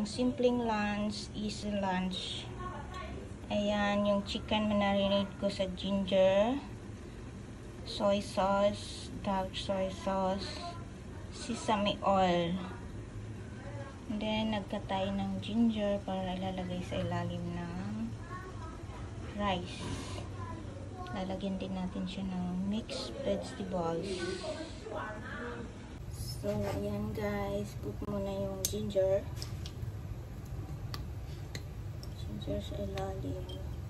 Pang simpleng lunch, easy lunch. Ayan, yung chicken marinate ko sa ginger, soy sauce, dark soy sauce, sesame oil. And then, nagkatay ng ginger para ilalagay sa ilalim ng rice. Lalagyan din natin siya ng mixed vegetables. So, ayan guys. Put muna yung ginger. Ginger sa ilalim.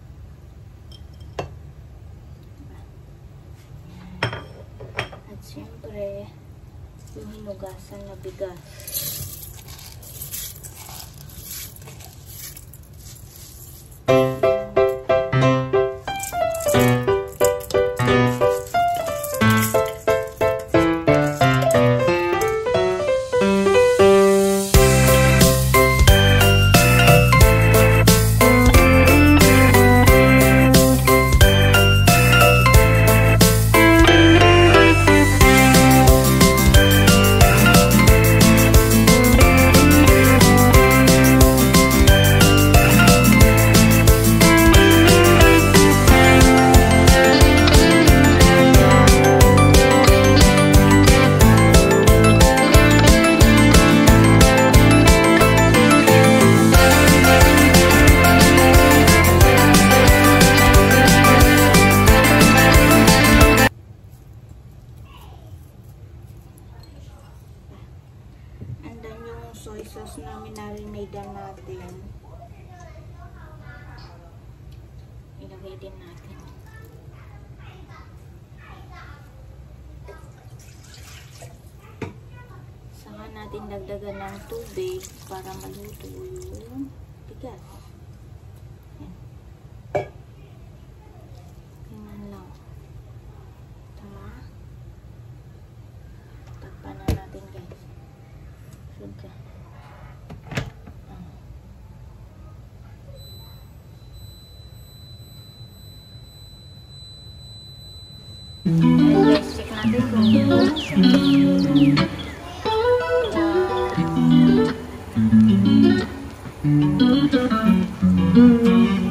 At syempre, yung hinugasan na bigas. Soy sauce na minarinate natin. Ilagay din natin. Saka natin dagdagan ng tubig para maluto yung bigas. Yan. Ganyan lang. Takpan na natin guys. Suga. Guys, check natin kung